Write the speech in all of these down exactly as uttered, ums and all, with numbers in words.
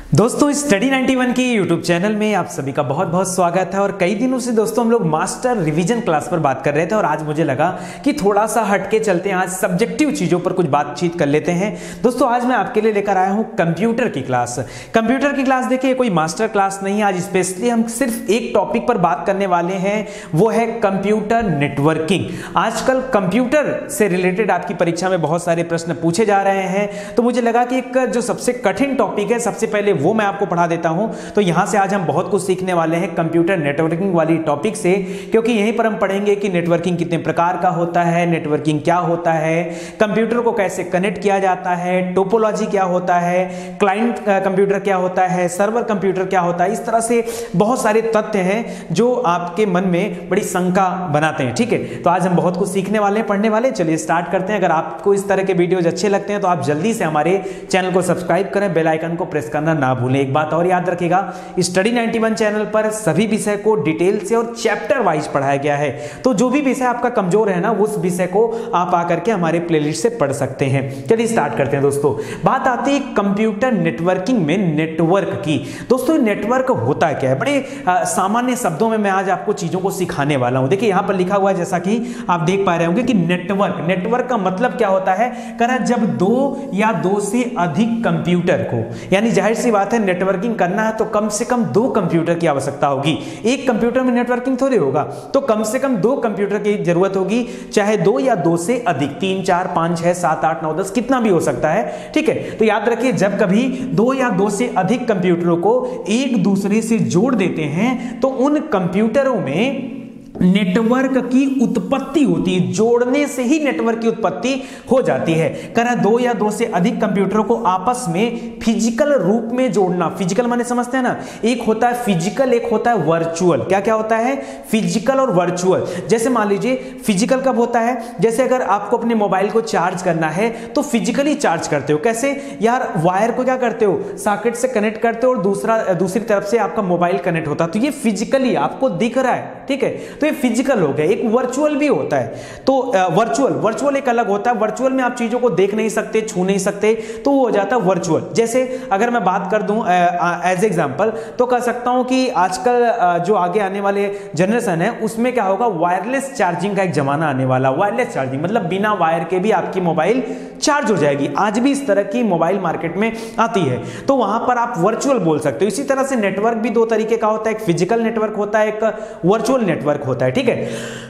दोस्तों स्टडी इक्यानवे की यूट्यूब चैनल में आप सभी का बहुत बहुत स्वागत है। और कई दिनों से दोस्तों हम लोग मास्टर रिवीजन क्लास पर बात कर रहे थे और आज मुझे लगा कि थोड़ा सा हटके चलते हैं, आज सब्जेक्टिव चीज़ों पर कुछ बातचीत कर लेते हैं। दोस्तों आज मैं आपके लिए लेकर आया हूं कंप्यूटर की क्लास। कंप्यूटर की क्लास देखिए कोई मास्टर क्लास नहीं है, आज स्पेशली हम सिर्फ एक टॉपिक पर बात करने वाले हैं, वो है कंप्यूटर नेटवर्किंग। आजकल कंप्यूटर से रिलेटेड आपकी परीक्षा में बहुत सारे प्रश्न पूछे जा रहे हैं, तो मुझे लगा कि एक जो सबसे कठिन टॉपिक है सबसे पहले वो मैं आपको पढ़ा देता हूं। तो यहां से आज हम बहुत कुछ सीखने वाले हैं कंप्यूटर नेटवर्किंग वाली टॉपिक से, क्योंकि यहीं पर हम पढ़ेंगे कि नेटवर्किंग कितने प्रकार का होता है, नेटवर्किंग क्या होता है, कंप्यूटर को कैसे कनेक्ट किया जाता है, टोपोलॉजी क्या होता है, क्लाइंट कंप्यूटर क्या होता है, सर्वर कंप्यूटर क्या होता है। इस तरह से बहुत सारे तथ्य हैं जो आपके मन में बड़ी शंका बनाते हैं। ठीक है, तो आज हम बहुत कुछ सीखने वाले हैं, पढ़ने वाले हैं। चलिए स्टार्ट करते हैं। अगर आपको इस तरह के वीडियोज अच्छे लगते हैं तो आप जल्दी से हमारे चैनल को सब्सक्राइब करें, बेल आइकन को प्रेस करना ना भूलें। एक बात और याद रखिएगा, स्टडी इक्यानवे चैनल पर सभी विषय को डिटेल से और चैप्टर वाइज पढ़ाया गया है, तो जो भी विषय आपका कमजोर है ना, उस विषय को आप आकर के हमारे प्लेलिस्ट से पढ़ सकते हैं। चलिए स्टार्ट करते हैं दोस्तों। बात आती है कंप्यूटर नेटवर्किंग में नेटवर्क की। दोस्तों नेटवर्क होता क्या है, बड़े सामान्य शब्दों में मैं आज आपको चीजों को सिखाने वाला हूं। देखिए यहां पर लिखा हुआ है, जैसा कि आप देख पा रहे होंगे कि नेटवर्क नेटवर्क का मतलब क्या होता है, करा जब दो या दो से अधिक कंप्यूटर को, यानी जाहिर सी बात है नेटवर्किंग करना है तो कम से कम दो कंप्यूटर की आवश्यकता होगी। एक कंप्यूटर में नेटवर्किंग थोड़ी होगा, तो कम से कम दो कंप्यूटर की जरूरत होगी, चाहे दो या दो से अधिक, तीन चार पांच छह सात आठ नौ दस कितना भी हो सकता है। ठीक है, तो याद रखिए जब कभी दो या दो से अधिक कंप्यूटरों को एक दूसरे से जोड़ देते हैं तो उन कंप्यूटरों में नेटवर्क की उत्पत्ति होती है। जोड़ने से ही नेटवर्क की उत्पत्ति हो जाती है। करा दो या दो से अधिक कंप्यूटरों को आपस में फिजिकल रूप में जोड़ना। फिजिकल माने समझते हैं ना, एक होता है फिजिकल, एक होता है वर्चुअल। क्या क्या होता है, फिजिकल और वर्चुअल। जैसे मान लीजिए फिजिकल कब होता है, जैसे अगर आपको अपने मोबाइल को चार्ज करना है तो फिजिकली चार्ज करते हो। कैसे यार, वायर को क्या करते हो, सॉकेट से कनेक्ट करते हो और दूसरा दूसरी तरफ से आपका मोबाइल कनेक्ट होता है, तो ये फिजिकली आपको दिख रहा है। ठीक है, तो ये फिजिकल हो गया। एक वर्चुअल भी होता है, तो वर्चुअल वर्चुअल एक अलग होता है। वर्चुअल में आप चीजों को देख नहीं सकते, छू नहीं सकते, तो वो हो जाता है वर्चुअल। जैसे अगर मैं बात कर दूं एज एग्जांपल, तो कह सकता हूं कि आजकल जो आगे आने वाले जनरेशन है उसमें क्या होगा, वायरलेस चार्जिंग का एक जमाना आने वाला। वायरलेस चार्जिंग मतलब बिना वायर के भी आपकी मोबाइल चार्ज हो जाएगी। आज भी इस तरह की मोबाइल मार्केट में आती है, तो वहां पर आप वर्चुअल बोल सकते हो। इसी तरह से नेटवर्क भी दो तरीके का होता है, एक फिजिकल नेटवर्क होता है, एक वर्चुअल नेटवर्क होता है। ठीक है,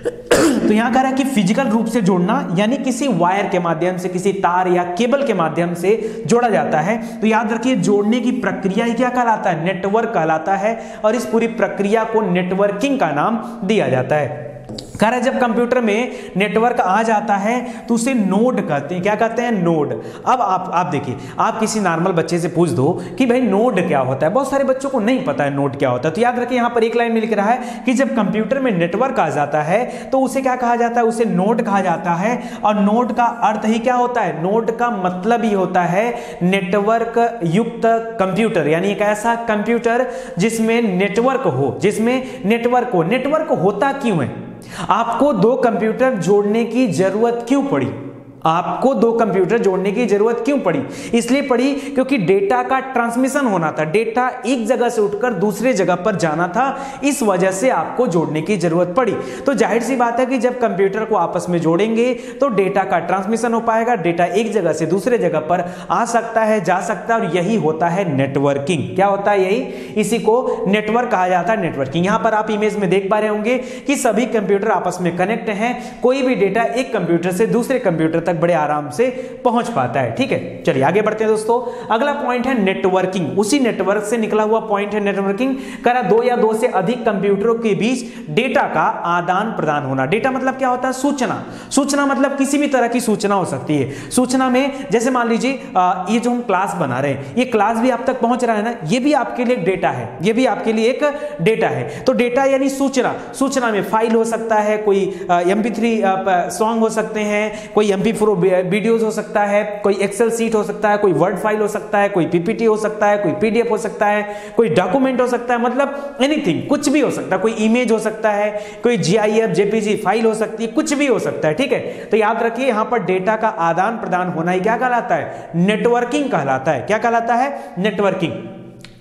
तो यहां कह रहा है कि फिजिकल रूप से जोड़ना, यानी किसी वायर के माध्यम से, किसी तार या केबल के माध्यम से जोड़ा जाता है। तो याद रखिए जोड़ने की प्रक्रिया ही क्या कहलाता है, नेटवर्क कहलाता है, और इस पूरी प्रक्रिया को नेटवर्किंग का नाम दिया जाता है। कह रहा है जब कंप्यूटर में नेटवर्क आ जाता है तो उसे नोड कहते हैं। क्या कहते हैं, नोड। अब आप आप देखिए, आप किसी नॉर्मल बच्चे से पूछ दो कि भाई नोड क्या होता है, बहुत सारे बच्चों को नहीं पता है नोड क्या होता है। तो याद रखिए यहां पर एक लाइन में लिख रहा है कि जब कंप्यूटर में नेटवर्क आ जाता है तो उसे क्या कहा जाता है, उसे नोड कहा जाता है। और नोड का अर्थ ही क्या होता है, नोड का मतलब ही होता है नेटवर्क युक्त कंप्यूटर, यानी एक ऐसा कंप्यूटर जिसमें नेटवर्क हो, जिसमें नेटवर्क हो। नेटवर्क होता क्यों है, आपको दो कंप्यूटर जोड़ने की जरूरत क्यों पड़ी, आपको दो कंप्यूटर जोड़ने की जरूरत क्यों पड़ी, इसलिए पड़ी क्योंकि डेटा का ट्रांसमिशन होना था। डेटा एक जगह से उठकर दूसरे जगह पर जाना था, इस वजह से आपको जोड़ने की जरूरत पड़ी। तो जाहिर सी बात है कि जब कंप्यूटर को आपस में जोड़ेंगे तो डेटा का ट्रांसमिशन हो पाएगा, डेटा एक जगह से दूसरे जगह पर आ सकता है, जा सकता है, और यही होता है नेटवर्किंग। क्या होता है, यही, इसी को नेटवर्क कहा जाता है, नेटवर्किंग। यहां पर आप इमेज में देख पा रहे होंगे कि सभी कंप्यूटर आपस में कनेक्ट हैं, कोई भी डेटा एक कंप्यूटर से दूसरे कंप्यूटर तक बड़े आराम से पहुंच पाता है। ठीक है, चलिए आगे बढ़ते हैं दोस्तों। अगला पॉइंट है नेटवर्किंग। उसी नेटवर्क से निकला हुआ पॉइंट है नेटवर्किंग। करा दो या दो से अधिक कंप्यूटरों के बीच डेटा का आदान प्रदान होना। डेटा मतलब क्या होता है, सूचना। सूचना मतलब किसी भी तरह की सूचना हो सकती है। सूचना में जैसे मान लीजिए ये जो हम क्लास बना रहे हैं, ये क्लास भी आप तक पहुंच रहा है ना, ये भी आपके लिए एक डेटा है, ये भी आपके लिए एक डेटा है। तो डेटा यानी सूचना। सूचना में फाइल हो सकता है, कोई एम पी थ्री सॉन्ग हो सकते हैं, कोई एम पी फोर वीडियोस हो सकता है, कोई एक्सेल सीट हो सकता है, कोई वर्ड फाइल हो सकता है, कोई पीपीटी हो सकता है, कोई पीडीएफ हो सकता है, कोई डॉक्यूमेंट हो सकता है, मतलब एनीथिंग, कुछ भी हो सकता है, कोई इमेज हो सकता है, कोई जीआईएफ जेपीजी फाइल हो सकती है, कुछ भी हो सकता है। ठीक है, तो याद रखिए यहां पर डेटा का आदान प्रदान होना ही क्या कहलाता है, नेटवर्किंग कहलाता है। क्या कहलाता है, नेटवर्किंग।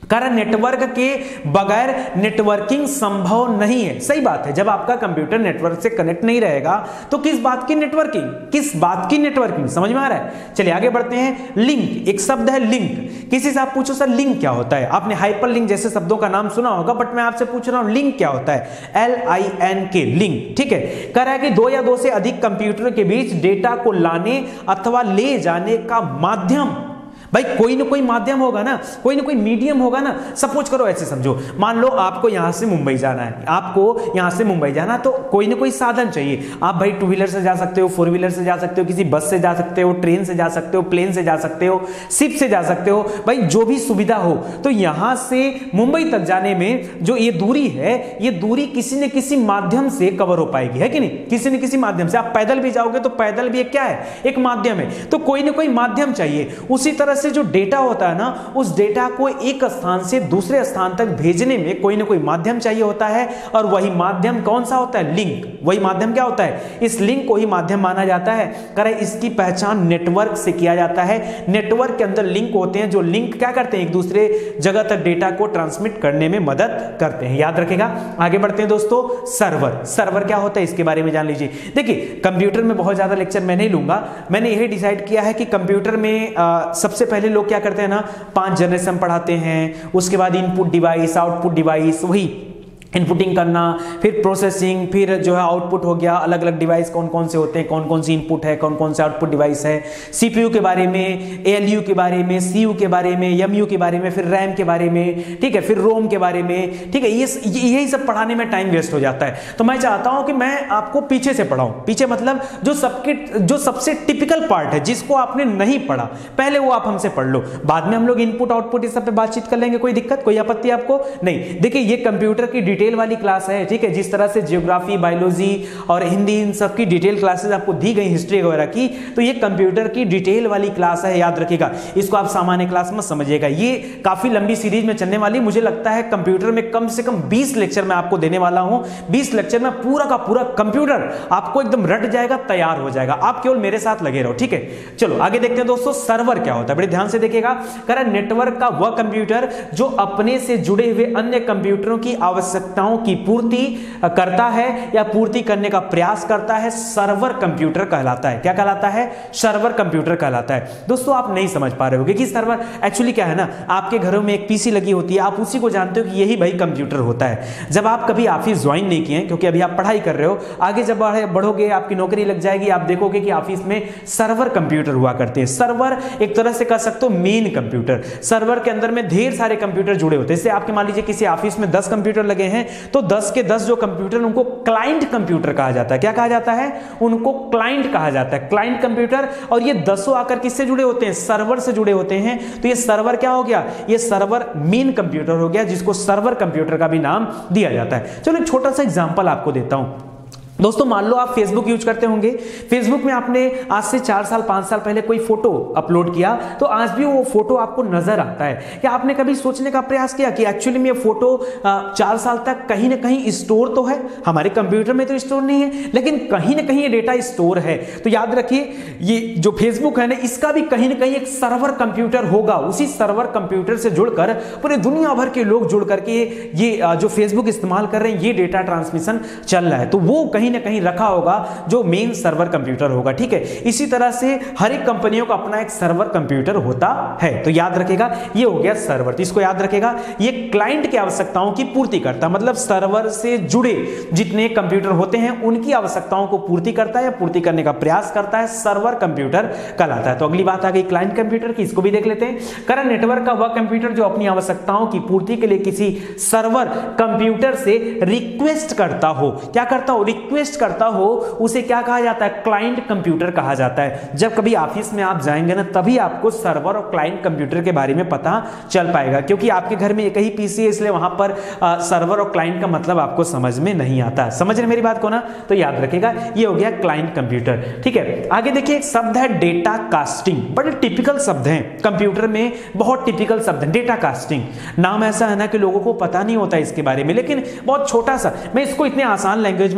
कारण नेटवर्क के बगैर नेटवर्किंग संभव नहीं है। सही बात है, जब आपका कंप्यूटर नेटवर्क से कनेक्ट नहीं रहेगा तो किस बात की नेटवर्किंग, किस बात की नेटवर्किंग, समझ में आ रहा है। चलिए आगे बढ़ते हैं। लिंक, एक शब्द है लिंक। किसी से आप पूछो सर लिंक क्या होता है, आपने हाइपर लिंक जैसे शब्दों का नाम सुना होगा, बट मैं आपसे पूछ रहा हूं लिंक क्या होता है। L I N K, link. ठीक है, कह रहा है कि दो या दो से अधिक कंप्यूटर के बीच डेटा को लाने अथवा ले जाने का माध्यम। भाई कोई ना कोई माध्यम होगा ना, कोई ना कोई मीडियम होगा ना। सपोज करो, ऐसे समझो, मान लो आपको यहां से मुंबई जाना है, आपको यहां से मुंबई जाना, तो कोई ना कोई साधन चाहिए। आप भाई टू व्हीलर से जा सकते हो, फोर व्हीलर से जा सकते हो, किसी बस से जा सकते हो, ट्रेन से जा सकते हो, प्लेन से जा सकते हो, शिप से जा सकते हो, भाई जो भी सुविधा हो। तो यहां से मुंबई तक जाने में जो ये दूरी है, ये दूरी किसी न किसी माध्यम से कवर हो पाएगी, है कि नहीं, किसी न किसी माध्यम से। आप पैदल भी जाओगे तो पैदल भी एक क्या है, एक माध्यम है। तो कोई ना कोई माध्यम चाहिए। उसी तरह से जो डेटा होता है ना, उस डेटा को एक स्थान से दूसरे स्थान तक भेजने में कोई ना कोई माध्यम चाहिए होता है, और वही माध्यम कौन सा होता है, लिंक। वही माध्यम क्या होता है, इस लिंक को ही माध्यम माना जाता है। करे इसकी पहचान नेटवर्क से किया जाता है। नेटवर्क के अंदर लिंक होते हैं, जो लिंक क्या करते हैं, एक दूसरे जगह तक डेटा को ट्रांसमिट करने में मदद करते हैं। याद रखेगा। आगे बढ़ते हैं दोस्तों। सर्वर, सर्वर क्या होता है इसके बारे में जान लीजिए। देखिए कंप्यूटर में बहुत ज्यादा लेक्चर मैं नहीं लूंगा, मैंने यही डिसाइड किया है कि कंप्यूटर में आ, सबसे पहले लोग क्या करते हैं ना, पांच जनरेशन पढ़ाते हैं, उसके बाद इनपुट डिवाइस, आउटपुट डिवाइस, वही इनपुटिंग करना, फिर प्रोसेसिंग, फिर जो है आउटपुट हो गया। अलग अलग डिवाइस कौन कौन से होते हैं, कौन कौन सी इनपुट है, कौन कौन से आउटपुट डिवाइस है, सीपीयू के बारे में, एएलयू के बारे में, सीयू के बारे में, एमयू के बारे में, फिर रैम के बारे में, ठीक है, फिर रोम के बारे में, ठीक है। ये यही सब पढ़ाने में टाइम वेस्ट हो जाता है। तो मैं चाहता हूं कि मैं आपको पीछे से पढ़ाऊं। पीछे मतलब जो सबके जो सबसे टिपिकल पार्ट है, जिसको आपने नहीं पढ़ा, पहले वो आप हमसे पढ़ लो, बाद में हम लोग इनपुट आउटपुट इस सब पे बातचीत कर लेंगे। कोई दिक्कत, कोई आपत्ति आपको नहीं। देखिए ये कंप्यूटर की डिटेल वाली क्लास है, ठीक है। जिस तरह से ज्योग्राफी, बायोलॉजी और हिंदी, इन सब की डिटेल क्लासेस आपको दी गई, हिस्ट्री वगैरह की, तो ये कंप्यूटर की डिटेल वाली क्लास है, याद रखिएगा। इसको आप सामान्य क्लास में समझिएगा। ये काफी लंबी सीरीज में चलने वाली, मुझे लगता है कंप्यूटर में कम से कम बीस लेक्चर मैं आपको देने वाला हूं। बीस लेक्चर में पूरा का पूरा कंप्यूटर आपको एकदम रट जाएगा, तैयार हो जाएगा। आप केवल मेरे साथ लगे रहो, ठीक है। चलो आगे देखते हैं दोस्तों, सर्वर क्या होता है, बड़े ध्यान से देखिएगा। कारण नेटवर्क का वह कंप्यूटर जो अपने से जुड़े हुए अन्य कंप्यूटरों की आवश्यकताओं की पूर्ति करता है या पूर्ति करने का प्रयास करता है, सर्वर कंप्यूटर कहलाता है। क्या कहलाता है, सर्वर कंप्यूटर कहलाता है। दोस्तों आप नहीं समझ पा रहे होंगे कि सर्वर एक्चुअली क्या है ना, आपके घरों में एक पीसी लगी होती है, आप उसी को जानते हो कि यही भाई कंप्यूटर होता है। जब आप कभी ऑफिस ज्वाइन नहीं किए, क्योंकि अभी आप पढ़ाई कर रहे हो, आगे जब बढ़ोगे, आपकी नौकरी लग जाएगी, आप देखोगे कि ऑफिस में सर्वर कंप्यूटर हुआ करते हैं। सर्वर एक तरह से कह सकते हो मेन कंप्यूटर। सर्वर के अंदर में ढेर सारे कंप्यूटर जुड़े होते हैं। जैसे आपके मान लीजिए किसी ऑफिस में दस कंप्यूटर लगे हैं, तो दस के दस जो कंप्यूटर उनको क्लाइंट कंप्यूटर कहा जाता है। क्या कहा जाता है, उनको क्लाइंट कहा जाता है, क्लाइंट कंप्यूटर। और ये दसों आकर किससे जुड़े होते हैं, सर्वर से जुड़े होते हैं। तो ये सर्वर क्या हो गया, ये सर्वर मेन कंप्यूटर हो गया, जिसको सर्वर कंप्यूटर का भी नाम दिया जाता है। चलो एक छोटा सा एग्जांपल आपको देता हूं। दोस्तों मान लो आप फेसबुक यूज करते होंगे, फेसबुक में आपने आज से चार साल पांच साल पहले कोई फोटो अपलोड किया, तो आज भी वो फोटो आपको नजर आता है। क्या आपने कभी सोचने का प्रयास किया कि एक्चुअली में ये फोटो चार साल तक कहीं ना कहीं स्टोर तो है, हमारे कंप्यूटर में तो स्टोर नहीं है, लेकिन कहीं ना कहीं ये डेटा स्टोर है। तो याद रखिए ये जो फेसबुक है ना, इसका भी कहीं ना कहीं एक सर्वर कंप्यूटर होगा। उसी सर्वर कंप्यूटर से जुड़कर पूरे दुनिया भर के लोग जुड़ करके ये जो फेसबुक इस्तेमाल कर रहे हैं, ये डेटा ट्रांसमिशन चल रहा है। तो वो कहीं ना कहीं रखा होगा जो मेन सर्वर कंप्यूटर होगा, ठीक है। इसी तरह से हर एक कंपनियों का अपना एक सर्वर कंप्यूटर होता है। तो याद रखेगा ये हो गया सर्वर। तो इसको याद रखेगा, ये क्लाइंट की आवश्यकताओं की पूर्ति करता है, मतलब सर्वर से जुड़े जितने कंप्यूटर होते हैं उनकी आवश्यकताओं को पूर्ति करता है या पूर्ति करने का प्रयास करता है, सर्वर कंप्यूटर कहलाता है। तो अगली बात आ गई क्लाइंट कंप्यूटर की, इसको भी देख लेते हैं। करंट नेटवर्क का वह कंप्यूटर जो अपनी आवश्यकताओं की पूर्ति के लिए किसी सर्वर कंप्यूटर से रिक्वेस्ट करता हो। क्या करता हो, रिक्वेस्ट करता हो, उसे क्या कहा जाता है, क्लाइंट कंप्यूटर कहा जाता है। जब कभी ऑफिस में आप जाएंगे ना, तभी आपको सर्वर और क्लाइंट कंप्यूटर के बारे में पता चल पाएगा, क्योंकि आपके घर में एक ही पीसी है, इसलिए वहां पर आ, सर्वर और क्लाइंट का मतलब आपको समझ में नहीं आता। समझ रहे मेरी बात को ना, तो याद रखेगा ये हो गया क्लाइंट कंप्यूटर, ठीक है। आगे देखिए एक शब्द है डेटा कास्टिंग, बड़े टिपिकल शब्द हैं कंप्यूटर में, बहुत टिपिकल शब्द है डेटा कास्टिंग। नाम ऐसा है ना कि लोगों को पता नहीं होता इसके बारे में, लेकिन बहुत छोटा सा, मैं इसको इतने आसान लैंग्वेज में लेकर आया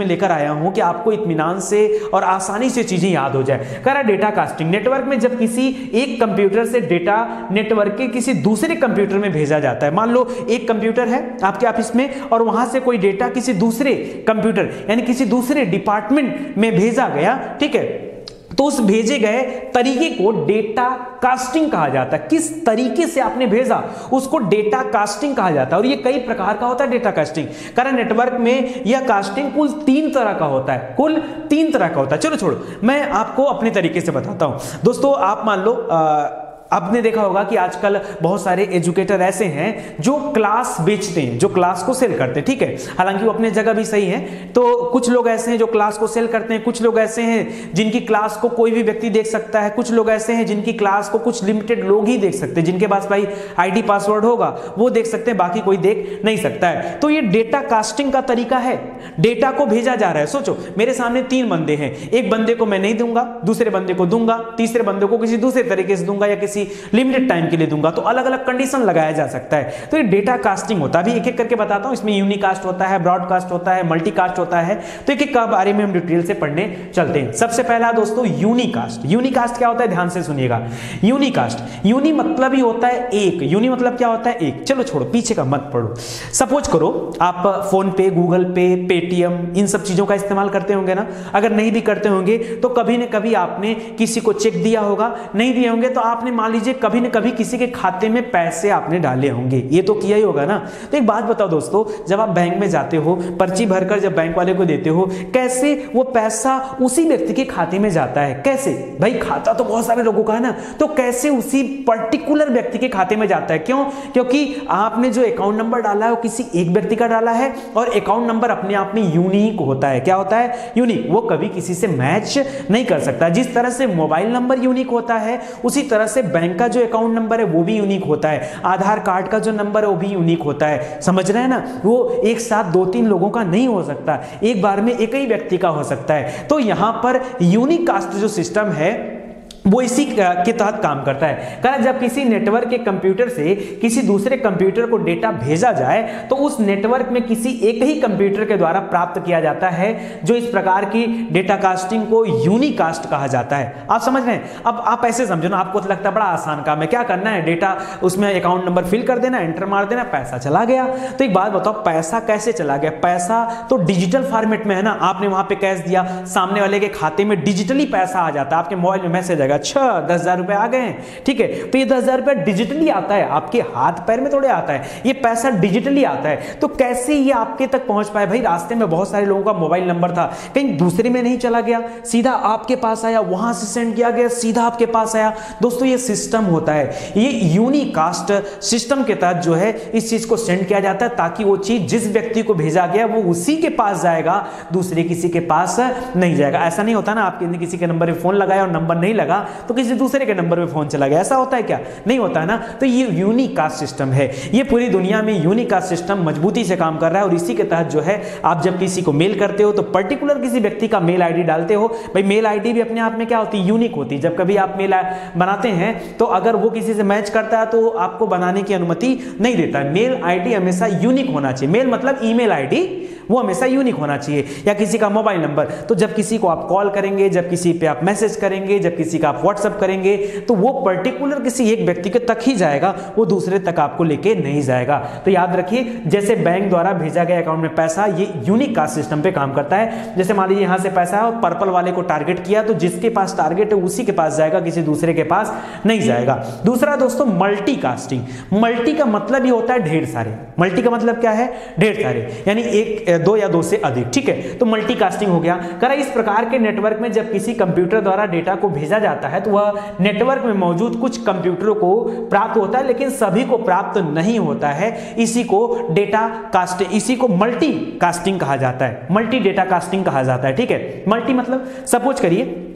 आया हूं कि आपको इत्मीनान से और आसानी से चीजें याद हो जाए। कह रहा डेटा कास्टिंग, नेटवर्क में जब किसी एक कंप्यूटर से डेटा नेटवर्क के किसी दूसरे कंप्यूटर में भेजा जाता है। मान लो एक कंप्यूटर है आपके ऑफिस में और वहां से कोई डेटा किसी दूसरे कंप्यूटर यानी किसी दूसरे डिपार्टमेंट में भेजा गया, ठीक है, तो उस भेजे गए तरीके को डेटा कास्टिंग कहा जाता है। किस तरीके से आपने भेजा उसको डेटा कास्टिंग कहा जाता है। और ये कई प्रकार का होता है डेटा कास्टिंग। कारण नेटवर्क में यह कास्टिंग कुल तीन तरह का होता है, कुल तीन तरह का होता है। चलो छोड़ो, मैं आपको अपने तरीके से बताता हूं। दोस्तों आप मान लो आ, आपने देखा होगा कि आजकल बहुत सारे एजुकेटर ऐसे हैं जो क्लास बेचते हैं, जो क्लास को सेल करते हैं, ठीक है, हालांकि वो अपने जगह भी सही है। तो कुछ लोग ऐसे हैं जो क्लास को सेल करते हैं, कुछ लोग ऐसे हैं जिनकी क्लास को कोई भी व्यक्ति देख सकता है, कुछ लोग ऐसे हैं जिनकी क्लास को कुछ लिमिटेड लोग ही देख सकते हैं, जिनके पास भाई आईडी पासवर्ड होगा वो देख सकते हैं, बाकी कोई देख नहीं सकता है। तो ये डेटा कास्टिंग का तरीका है, डेटा को भेजा जा रहा है। सोचो मेरे सामने तीन बंदे हैं, एक बंदे को मैं नहीं दूंगा, दूसरे बंदे को दूंगा, तीसरे बंदे को किसी दूसरे तरीके से दूंगा या किसी लिमिटेड टाइम के लिए दूंगा, तो अलग अलग कंडीशन लगाया जा सकता है। तो ये डेटा कास्टिंग होता है। अभी एक एक करके बताता हूं, इसमें यूनिकास्ट होता है, ब्रॉडकास्ट होता है, मल्टीकास्ट होता है। तो एक एक का बारे में हम डिटेल से पढ़ने चलते हैं। सबसे पहला दोस्तों यूनिकास्ट। यूनिकास्ट क्या होता है, ध्यान से सुनिएगा। यूनिकास्ट, यूनि मतलब ही होता है एक, यूनि मतलब क्या होता है, एक। चलो छोड़ो, पीछे का मत पढ़ो। सपोज करो आप फोन पे, गूगल पे, पेटीएम, इन सब चीजों का इस्तेमाल करते होंगे ना। अगर नहीं भी करते होंगे तो कभी न कभी आपने किसी को चेक दिया होगा, नहीं दिए होंगे तो आपने मान लीजिए कभी न कभी किसी के खाते में पैसे आपने डाले होंगे, ये तो किया ही होगा ना। तो एक बात बताओ दोस्तों, जब आप बैंक में जाते हो, पर्ची भरकर जब बैंक वाले को देते हो, कैसे वो पैसा उसी व्यक्ति के खाते में जाता है? कैसे भाई, खाता तो बहुत सारे लोगों का है ना, तो कैसे उसी पर्टिकुलर व्यक्ति के खाते में जाता है? क्यों? क्योंकि आपने जो अकाउंट नंबर डाला है वो किसी एक व्यक्ति का डाला है और अकाउंट नंबर अपने आप में यूनिक होता है। क्या होता है? यूनिक। वो कभी किसी से मैच नहीं कर सकता। जिस तरह से मोबाइल नंबर यूनिक होता है उसी तरह से बैंक का जो अकाउंट नंबर है वो भी यूनिक होता है, आधार कार्ड का जो नंबर है वो भी यूनिक होता है। समझ रहे हैं ना? वो एक साथ दो तीन लोगों का नहीं हो सकता, एक बार में एक ही व्यक्ति का हो सकता है। तो यहां पर यूनिक कास्ट जो सिस्टम है वो इसी के तहत काम करता है। कारण जब किसी नेटवर्क के कंप्यूटर से किसी दूसरे कंप्यूटर को डेटा भेजा जाए तो उस नेटवर्क में किसी एक ही कंप्यूटर के द्वारा प्राप्त किया जाता है, जो इस प्रकार की डेटा कास्टिंग को यूनिकास्ट कहा जाता है। आप समझ रहे हैं? अब आप ऐसे समझो ना, आपको तो लगता है बड़ा आसान काम है, क्या करना है, डेटा उसमें अकाउंट नंबर फिल कर देना, एंटर मार देना, पैसा चला गया। तो एक बात बताओ, पैसा कैसे चला गया? पैसा तो डिजिटल फॉर्मेट में है ना, आपने वहां पे कैश दिया, सामने वाले के खाते में डिजिटली पैसा आ जाता है, आपके मोबाइल में मैसेज आएगा, अच्छा दस हजार रुपए आ गए हैं, ठीक है। तो ये दस हजार रुपए डिजिटली आता है, आपके हाथ पैर में थोड़े आता है, ये पैसा डिजिटली आता है। तो कैसे ये आपके तक पहुंच पाए? भाई रास्ते में बहुत सारे लोगों का मोबाइल नंबर था, कहीं दूसरे में नहीं चला गया, सीधा आपके पास आया, वहां से सेंड किया गया, सीधा आपके पास आया। दोस्तों ये सिस्टम होता है, ये यूनिकास्ट सिस्टम के तहत जो है इस चीज को सेंड किया जाता है, ताकि वो चीज जिस व्यक्ति को भेजा गया वो उसी के पास जाएगा, दूसरे किसी के पास नहीं जाएगा। ऐसा नहीं होता ना, आपके किसी के नंबर पे फोन लगाया और नंबर नहीं लगा तो किसी दूसरे के नंबर पे फोन चला गया, ऐसा होता है क्या? नहीं होता है ना। तो ये यूनिकास्ट सिस्टम है, ये पूरी दुनिया में यूनिकास्ट सिस्टम मजबूती से काम कर रहा है। और इसी के तहत जो है आप जब किसी को मेल करते हो तो पर्टिकुलर किसी व्यक्ति का मेल आईडी डालते हो। भाई मेल आईडी भी अपने आप में क्या होती है? यूनिक होती है। जब कभी आप मेल बनाते हैं तो अगर वो किसी से मैच करता है तो आपको बनाने की अनुमति नहीं देता है। मेल आईडी हमेशा यूनिक होना चाहिए। मेल मतलब ईमेल आईडी, वो हमेशा यूनिक होना चाहिए। या किसी का मोबाइल नंबर, तो जब किसी को आप कॉल करेंगे, जब किसी पे आप मैसेज करेंगे, जब किसी का आप व्हाट्सएप करेंगे, तो वो पर्टिकुलर किसी एक व्यक्ति के तक ही जाएगा, वो दूसरे तक आपको लेके नहीं जाएगा। तो याद रखिए, जैसे बैंक द्वारा भेजा गया अकाउंट में पैसा, ये यूनिक कास्ट सिस्टम पे काम करता है। जैसे मान लीजिए यहां से पैसा है और पर्पल वाले को टारगेट किया, तो जिसके पास टारगेट है उसी के पास जाएगा, किसी दूसरे के पास नहीं जाएगा। दूसरा दोस्तों मल्टी कास्टिंग। मल्टी का मतलब ही होता है ढेर सारे। मल्टी का मतलब क्या है? ढेर सारे, यानी एक, दो या दो से अधिक, ठीक है। तो मल्टी कास्टिंग हो गया। करा इस प्रकार के नेटवर्क में जब किसी कंप्यूटर द्वारा डेटा को भेजा जाता है तो वह नेटवर्क में मौजूद कुछ कंप्यूटरों को प्राप्त होता है, लेकिन सभी को प्राप्त नहीं होता है। इसी को डेटा कास्टिंग, इसी को मल्टी कास्टिंग कहा जाता है, मल्टी डेटा कास्टिंग कहा जाता है, ठीक है। मल्टी मतलब सपोज करिए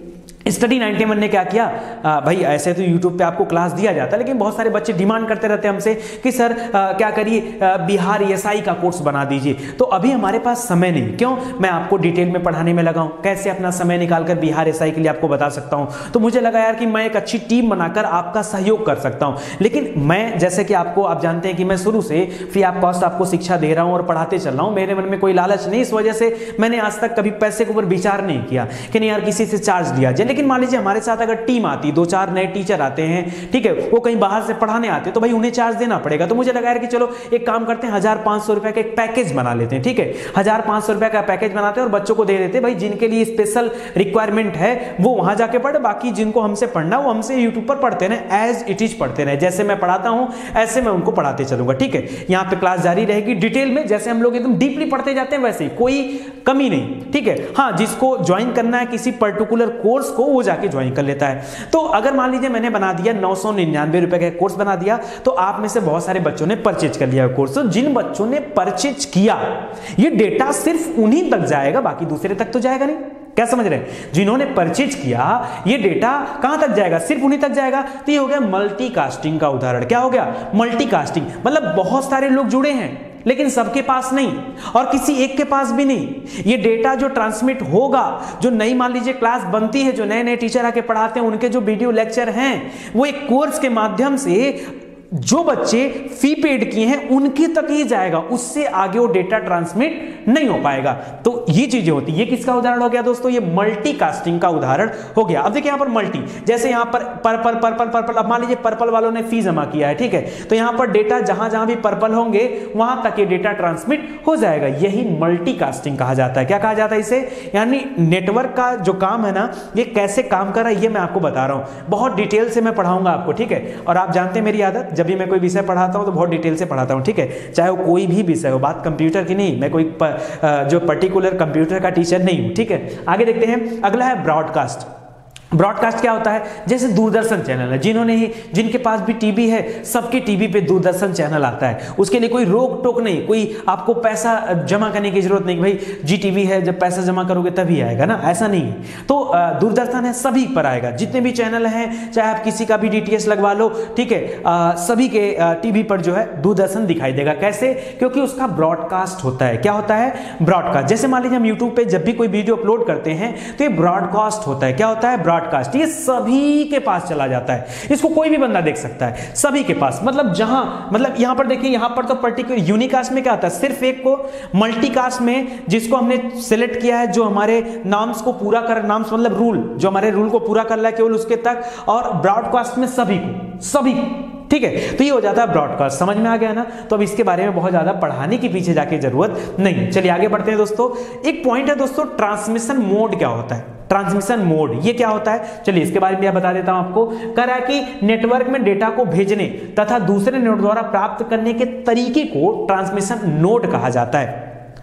स्टडी नाइंटी वन ने क्या किया, आ, भाई ऐसे तो यूट्यूब पे आपको क्लास दिया जाता है, लेकिन बहुत सारे बच्चे डिमांड करते रहते हैं हमसे कि सर आ, क्या करिए आ, बिहार एएसआई का कोर्स बना दीजिए। तो अभी हमारे पास समय नहीं, क्यों, मैं आपको डिटेल में पढ़ाने में लगा हूं, कैसे अपना समय निकालकर बिहार एएसआई के लिए आपको बता सकता हूं। तो मुझे लगा यार कि मैं एक अच्छी टीम बनाकर आपका सहयोग कर सकता हूं। लेकिन मैं जैसे कि आपको आप जानते हैं कि मैं शुरू से फ्री ऑफ कॉस्ट आपको शिक्षा दे रहा हूं और पढ़ाते चल रहा हूं, मेरे मन में कोई लालच नहीं, इस वजह से मैंने आज तक कभी पैसे के ऊपर विचार नहीं किया कि नहीं यार किसी से चार्ज लिया जाए। लेकिन मान लीजिए हमारे साथ अगर टीम आती, दो चार नए टीचर आते हैं, ठीक है, वो कहीं बाहर से पढ़ाने आते, तो भाई उन्हें चार्ज देना पड़ेगा। तो मुझे लगा यार कि चलो एक काम करते हैं, हजार पांच सौ रुपए का एक पैकेज बना लेते हैं, ठीक है, हजार पांच सौ रुपए का पैकेज बनाते हैं और बच्चों को दे देते हैं, भाई जिनके लिए स्पेशल रिक्वायरमेंट है वो वहां जाके पढ़े, बाकी जिनको हमसे पढ़ना वो हमसे यूट्यूब पर पढ़ते रहे, एज इट इज पढ़ते रहे, जैसे मैं पढ़ाता हूं ऐसे मैं उनको पढ़ाते चलूंगा, ठीक है। यहाँ पे क्लास जारी रहेगी डिटेल में, जैसे हम लोग एकदम डीपली पढ़ते जाते हैं वैसे ही, कोई कमी नहीं, ठीक है। हाँ, जिसको ज्वाइन करना है किसी पर्टिकुलर कोर्स को वो जाके ज्वाइन कर लेता है। तो अगर मान लीजिए मैंने बना दिया नौ सौ निन्यानवे रुपए का कोर्स बना दिया, तो आप में से बहुत सारे बच्चों ने परचेज कर लिया कोर्स। तो जिन बच्चों ने परचेज किया ये डेटा सिर्फ उन्हीं तक जाएगा, बाकी दूसरे तक तो जाएगा नहीं। क्या समझ रहे हैं? जिन्होंने परचेज किया ये डेटा कहां तक जाएगा, सिर्फ उन्हीं तक जाएगा। तो ये हो गया मल्टीकास्टिंग का उदाहरण। क्या हो गया? मल्टीकास्टिंग, मतलब बहुत सारे लोग जुड़े हैं लेकिन सबके पास नहीं और किसी एक के पास भी नहीं। ये डेटा जो ट्रांसमिट होगा, जो नई मान लीजिए क्लास बनती है, जो नए नए टीचर आके पढ़ाते हैं, उनके जो वीडियो लेक्चर हैं वो एक कोर्स के माध्यम से जो बच्चे फी पेड किए हैं उनके तक ही जाएगा, उससे आगे वो डेटा ट्रांसमिट नहीं हो पाएगा। तो ये चीजें होती, ये किसका उदाहरण हो गया दोस्तों? ये मल्टीकास्टिंग का उदाहरण हो गया। अब देखिए यहां पर मल्टी, जैसे यहां पर पर्पल पर्पल पर्पल, अब मान लीजिए पर्पल वालों ने फी जमा किया है, ठीक है, तो यहां पर डेटा जहां जहां भी पर्पल होंगे वहां तक ये डेटा ट्रांसमिट हो जाएगा। यही मल्टीकास्टिंग कहा जाता है। क्या कहा जाता है इसे? यानी नेटवर्क का जो काम है ना, ये कैसे काम कर रहा है ये मैं आपको बता रहा हूं, बहुत डिटेल से मैं पढ़ाऊंगा आपको, ठीक है। और आप जानते हैं मेरी आदत, जब भी मैं कोई विषय पढ़ाता हूं तो बहुत डिटेल से पढ़ाता हूं, ठीक है, चाहे वो कोई भी विषय हो, बात कंप्यूटर की नहीं, मैं कोई प, जो पर्टिकुलर कंप्यूटर का टीचर नहीं हूं, ठीक है। आगे देखते हैं, अगला है ब्रॉडकास्ट। ब्रॉडकास्ट क्या होता है? जैसे दूरदर्शन चैनल है, जिन्होंने ही जिनके पास भी टीवी है सबके टीवी पे दूरदर्शन चैनल आता है, उसके लिए कोई रोक टोक नहीं, कोई आपको पैसा जमा करने की जरूरत नहीं, भाई जी टीवी है जब पैसा जमा करोगे तभी आएगा ना, ऐसा नहीं है। तो दूरदर्शन है सभी पर आएगा, जितने भी चैनल हैं, चाहे आप किसी का भी डीटीएच लगवा लो, ठीक है, सभी के टीवी पर जो है दूरदर्शन दिखाई देगा। कैसे? क्योंकि उसका ब्रॉडकास्ट होता है। क्या होता है? ब्रॉडकास्ट। जैसे मान लीजिए हम यूट्यूब पे जब भी कोई वीडियो अपलोड करते हैं तो ये ब्रॉडकास्ट होता है। क्या होता है? ब्रॉडकास्ट। ये सभी के पास चला जाता है, इसको कोई भी बंदा देख सकता है, सभी के पास, मतलब जहां, मतलब यहां पर देखिए, यहां पर तो पर्टिकुलर यूनिकास्ट में क्या होता है, सिर्फ एक को, मल्टीकास्ट में जिसको हमने सिलेक्ट किया है, जो हमारे नाम्स को पूरा कर, नाम्स मतलब रूल, जो हमारे रूल को पूरा कर रहा है केवल उसके तक, और ब्रॉडकास्ट में सभी को, सभी, ठीक है। तो ये हो जाता है ब्रॉडकास्ट। समझ में आ गया ना? तो अब इसके बारे में बहुत ज्यादा पढ़ाने के पीछे जाके जरूरत नहीं। चलिए आगे बढ़ते हैं दोस्तों। एक पॉइंट है दोस्तों, ट्रांसमिशन मोड क्या होता है? ट्रांसमिशन मोड ये क्या होता है? चलिए इसके बारे में मैं बता देता हूं आपको। कह रहा है कि नेटवर्क में डेटा को भेजने तथा दूसरे नोड द्वारा प्राप्त करने के तरीके को ट्रांसमिशन नोड कहा जाता है।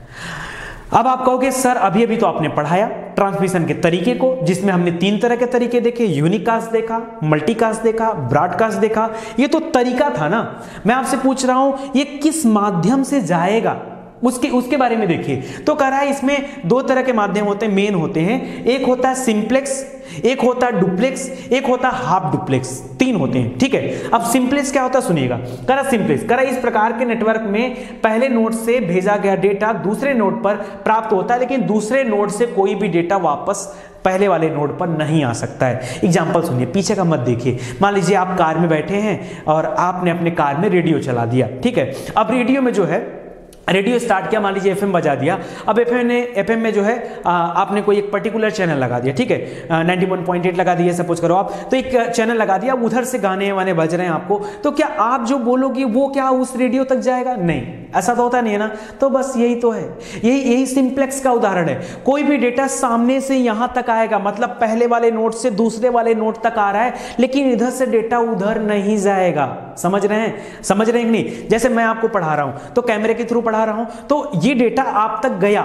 अब आप कहोगे सर अभी अभी तो आपने पढ़ाया ट्रांसमिशन के तरीके को, जिसमें हमने तीन तरह के तरीके देखे, यूनिकास्ट देखा, मल्टीकास्ट देखा, ब्रॉडकास्ट देखा। ये तो तरीका था ना, मैं आपसे पूछ रहा हूं ये किस माध्यम से जाएगा, उसके उसके बारे में देखिए। तो कह रहा है इसमें दो तरह के माध्यम होते हैं, मेन होते हैं। एक होता है सिंप्लेक्स, एक होता है डुप्लेक्स, एक होता है हाफ डुप्लेक्स, तीन होते हैं, ठीक है। अब सिंप्लेक्स क्या होता है सुनिएगा। कह रहा सिंप्लेक्स, कह रहा इस प्रकार के नेटवर्क में पहले नोड से भेजा गया डेटा दूसरे नोड पर प्राप्त होता है, लेकिन दूसरे नोड से कोई भी डेटा वापस पहले वाले नोड पर नहीं आ सकता है। एग्जांपल सुनिए, पीछे का मत देखिए। मान लीजिए आप कार में बैठे हैं और आपने अपने कार में रेडियो चला दिया, ठीक है। अब रेडियो में जो है रेडियो स्टार्ट किया, मान लीजिए एफएम बजा दिया। अब एफएम ने एफएम में जो है आ, आपने कोई एक पर्टिकुलर चैनल लगा दिया, ठीक है, नाइंटी वन पॉइंट एट लगा दिया सपोज करो आप, तो एक चैनल लगा दिया, उधर से गाने वाने बज रहे हैं आपको, तो क्या आप जो बोलोगे वो क्या उस रेडियो तक जाएगा? नहीं, ऐसा तो होता नहीं है ना। तो बस यही तो है, यही यही सिंप्लेक्स का उदाहरण है। कोई भी डेटा सामने से यहां तक आएगा, मतलब पहले वाले नोड से दूसरे वाले नोड तक आ रहा है, लेकिन इधर से डेटा उधर नहीं जाएगा। समझ रहे हैं? समझ रहे हैं कि नहीं? जैसे मैं आपको पढ़ा रहा हूं तो कैमरे के थ्रू पढ़ा रहा हूं, तो ये डेटा आप तक गया,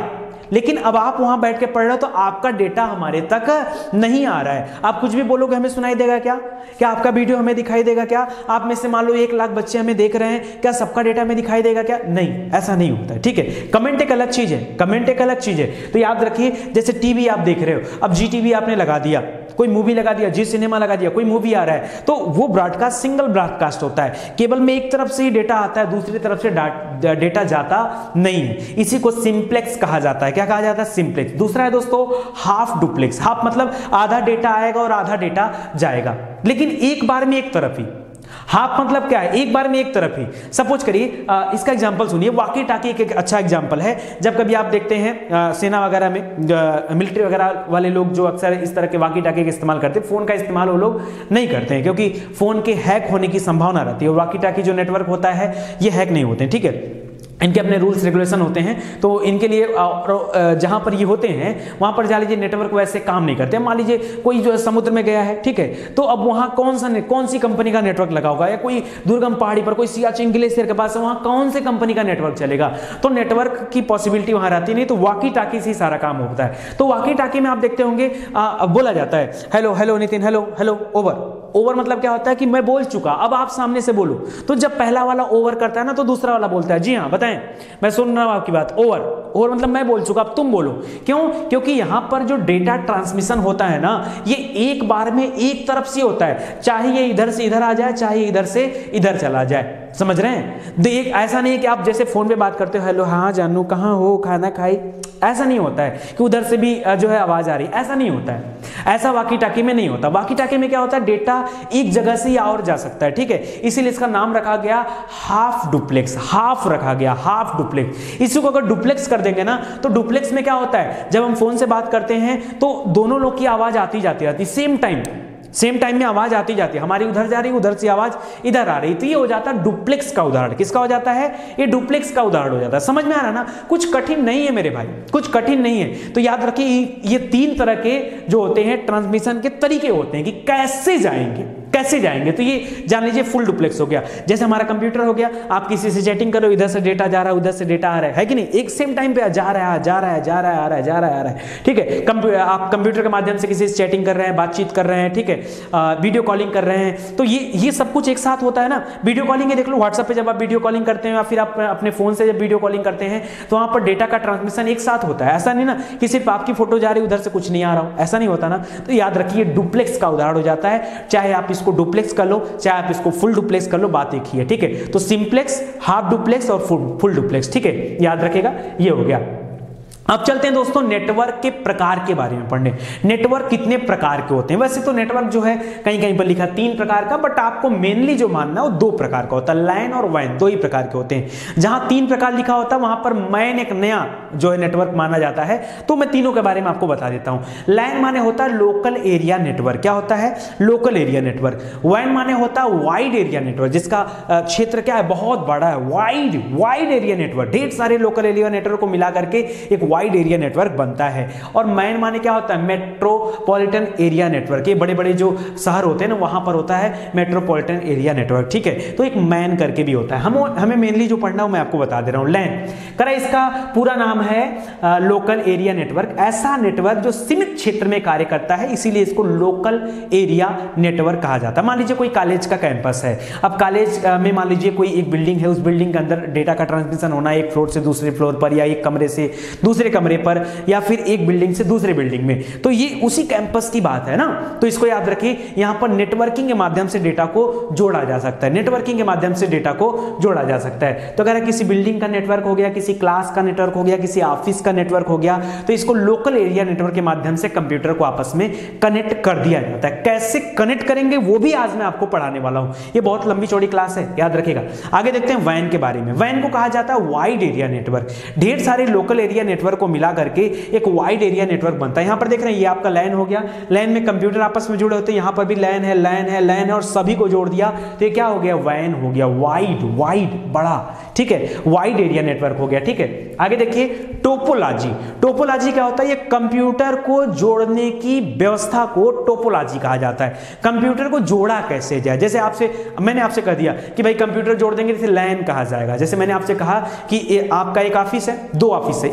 लेकिन अब आप वहां बैठ के पढ़ रहे हो तो आपका डेटा हमारे तक नहीं आ रहा है। आप कुछ भी बोलोगे हमें सुनाई देगा क्या? क्या आपका वीडियो हमें दिखाई देगा क्या? आप में से मान लो एक लाख बच्चे हमें देख रहे हैं, क्या सबका डेटा हमें दिखाई देगा क्या? नहीं, ऐसा नहीं होता है। ठीक है, कमेंट एक अलग चीज है, कमेंट एक अलग चीज है। तो याद रखिए, जैसे टीवी आप देख रहे हो, अब जी टीवी आपने लगा दिया, कोई मूवी लगा दिया, जी सिनेमा लगा दिया, कोई मूवी आ रहा है, तो वो ब्रॉडकास्ट सिंगल ब्रॉडकास्ट होता है, केबल में एक तरफ से ही डेटा आता है, दूसरी तरफ से डेटा जाता नहीं है। इसी को सिंप्लेक्स कहा जाता है। क्या कहा जाता है? सिंप्लेक्स। दूसरा है दोस्तों हाफ डुप्लेक्स। हाफ मतलब आधा डेटा आएगा और आधा डेटा जाएगा, लेकिन एक बार में एक तरफ ही। हाफ मतलब क्या है? एक बार में एक तरफ ही। सपोज करिए, इसका एग्जांपल सुनिए, वॉकी टाकी एक, एक अच्छा एग्जांपल है। जब कभी आप देखते हैं आ, सेना वगैरह में, मिलिट्री वगैरह वाले लोग जो अक्सर इस तरह के वॉकी टाकी का इस्तेमाल करते हैं, फोन का इस्तेमाल वो लोग नहीं करते हैं, क्योंकि फोन के हैक होने की संभावना रहती है। वॉकी टाकी जो नेटवर्क होता है ये हैक नहीं होते हैं। ठीक है, इनके अपने रूल्स रेगुलेशन होते हैं, तो इनके लिए जहां पर ये होते हैं वहां पर जा लीजिए नेटवर्क वैसे काम नहीं करते। मान लीजिए कोई जो समुद्र में गया है, ठीक है, तो अब वहां कौन सा कौन सी कंपनी का नेटवर्क लगा होगा, या कोई दुर्गम पहाड़ी पर, कोई सियाचिन ग्लेशियर के पास है, वहां कौन से कंपनी का नेटवर्क चलेगा? तो नेटवर्क की पॉसिबिलिटी वहां रहती नहीं, तो वॉकी टाकी से ही सारा काम होता है। तो वॉकी टाकी में आप देखते होंगे आ, बोला जाता है hello hello Nitin, hello hello, over. Over मतलब क्या होता है कि मैं बोल चुका, अब आप सामने से बोलो। तो जब पहला वाला ओवर करता है ना, तो दूसरा वाला बोलता है जी हाँ बताएं, मैं सुन रहा हूं आपकी बात। ओवर ओवर मतलब मैं बोल चुका, अब तुम बोलो। क्यों? क्योंकि यहां पर जो डेटा ट्रांसमिशन होता है ना, ये एक बार में एक तरफ से होता है, चाहे ये इधर से इधर आ जाए, चाहे इधर से इधर चला जाए। समझ रहे हैं? देख, ऐसा नहीं है कि आप जैसे फोन पे बात करते हो, हेलो हाँ जानू कहाँ हो, खाना खाई, ऐसा नहीं होता है कि उधर से भी जो है आवाज आ रही, ऐसा नहीं होता है। ऐसा वॉकी टाकी में नहीं होता। वॉकी टाकी में क्या होता है, डेटा एक जगह से और जा सकता है। ठीक है, इसीलिए इसका नाम रखा गया हाफ डुप्लेक्स। हाफ रखा गया, हाफ डुप्लेक्स। इसी को अगर डुप्लेक्स कर देंगे ना, तो डुप्लेक्स में क्या होता है, जब हम फोन से बात करते हैं तो दोनों लोग की आवाज आती जाती रहती, सेम टाइम सेम टाइम में आवाज आती जाती है, हमारी उधर जा रही, उधर से आवाज इधर आ रही। तो ये हो जाता है डुप्लेक्स का उदाहरण। किसका हो जाता है? ये डुप्लेक्स का उदाहरण हो जाता है। समझ में आ रहा है ना? कुछ कठिन नहीं है मेरे भाई, कुछ कठिन नहीं है। तो याद रखिए, ये तीन तरह के जो होते हैं ट्रांसमिशन के तरीके होते हैं कि कैसे जाएंगे, कैसे जाएंगे। तो ये जान लीजिए फुल डुप्लेक्स हो गया। जैसे हमारा कंप्यूटर हो गया, आप किसी से चैटिंग करो, इधर से डेटा जा रहा है, उधर से डेटा आ रहा है, है कि नहीं? एक सेम टाइम पे जा रहा है, जा रहा है, जा रहा है, आ रहा है, जा रहा है, आ रहा है। ठीक है, आप कंप्यूटर के माध्यम से किसी से चैटिंग कर रहे हैं, बातचीत कर रहे हैं, ठीक है, वीडियो कॉलिंग कर रहे हैं, तो ये ये सब कुछ एक साथ होता है ना। वीडियो कॉलिंग देख लो, व्हाट्सएप पे जब आप वीडियो कॉलिंग करते हैं या फिर आप अपने फोन से जब वीडियो कॉलिंग करते हैं, तो वहां पर डेटा का ट्रांसमिशन एक साथ होता है। ऐसा नहीं ना कि सिर्फ आपकी फोटो जा रही, उधर से कुछ नहीं आ रहा हो, ऐसा नहीं होता ना। तो याद रखिए, डुप्लेक्स का उदाहरण हो जाता है। चाहे आप इसको डुप्लेक्स कर लो, चाहे आप इसको फुल डुप्लेक्स कर लो, बात एक ही है। ठीक है, तो सिंप्लेक्स, हाफ डुप्लेक्स और फुल डुप्लेक्स। ठीक है, याद रखेगा, ये हो गया। अब चलते हैं दोस्तों नेटवर्क के प्रकार के बारे में पढ़ने। नेटवर्क कितने प्रकार के होते हैं? वैसे तो नेटवर्क जो है कहीं कहीं पर लिखा तीन प्रकार का, बट आपको मेनली जो मानना है वो दो प्रकार का होता है। लैन और वैन, दो ही प्रकार के होते हैं। जहां तीन प्रकार लिखा होता है वहां पर मैन एक नया जो है नेटवर्क माना जाता है। तो मैं तीनों के बारे में आपको बता देता हूं। लैन माने होता है लोकल एरिया नेटवर्क। क्या होता है? Local area network. वैन माने होता है वाइड एरिया नेटवर्क, जिसका क्षेत्र क्या है, बहुत बड़ा है, वाइड वाइड एरिया नेटवर्क। ढेर सारे लोकल एरिया नेटवर्क को मिला करके एक वाइड एरिया नेटवर्क बनता है। और मैन माने क्या होता है? Metropolitan area network. ये बड़े बड़े जो शहर होते हैं ना, वहां पर होता है मेट्रोपॉलिटन एरिया नेटवर्क। ठीक है, तो एक मैन करके भी होता है। हम हमें मेनली जो पढ़ना हो मैं आपको बता दे रहा हूं। लैन करा, इसका पूरा नाम है लोकल एरिया नेटवर्क। ऐसा नेटवर्क जो सीमित क्षेत्र में कार्य करता है, इसीलिए इसको लोकल एरिया नेटवर्क कहा जाता है। मान लीजिए कोई कॉलेज का कैंपस है। अब कॉलेज में मान लीजिए कोई एक बिल्डिंग है, उस बिल्डिंग के अंदर डेटा का ट्रांसमिशन होना है एक फ्लोर से दूसरे फ्लोर पर, या एक कमरे से दूसरे कमरे पर, या फिर एक बिल्डिंग से दूसरे बिल्डिंग में। तो ये उसी कैंपस की बात है ना। तो इसको याद रखिए, यहां पर नेटवर्किंग के माध्यम से डेटा को जोड़ा जा सकता है। नेटवर्किंग के माध्यम से डेटा को जोड़ा जा सकता है। तो अगर किसी बिल्डिंग का नेटवर्क हो गया, किसी क्लास का नेटवर्क हो गया, किसी ऑफिस का नेटवर्क हो गया, तो इसको लोकल एरिया नेटवर्क के माध्यम से कंप्यूटर को आपस में कनेक्ट कर दिया जाता है। कैसे कनेक्ट करेंगे वो भी आज मैं आपको पढ़ाने वाला हूं। ये बहुत लंबी चौड़ी क्लास है, याद रखिएगा। आगे देखते हैं वैन के बारे में। वैन को कहा जाता है वाइड एरिया नेटवर्क। ढेर सारे लोकल एरिया नेटवर्क को मिला करके एक वाइड एरिया नेटवर्क बनता है। यहां पर देख रहे हैं, ये आपका लैन हो गया। लैन में कंप्यूटर आपस में जुड़े होते हैं, यहां पर भी लैन है, लैन है, लैन है, और सभी को जोड़ दिया तो ये क्या हो गया? वैन हो गया। वाइड वाइड बड़ा, ठीक है, वाइड एरिया नेटवर्क हो गया। ठीक है, आगे देखिए टोपोलॉजी। टोपोलॉजी क्या होता है? ये कंप्यूटर को जोड़ने की व्यवस्था को टोपोलॉजी कहा जाता है। कंप्यूटर को जोड़ा कैसे जाए? जैसे आपसे मैंने आपसे कह दिया कि भाई कंप्यूटर जोड़ देंगे, जैसे लैन कहा जाएगा। जैसे मैंने आपसे कहा कि आपका एक ऑफिस है, दो ऑफिस है, एक ऑफिस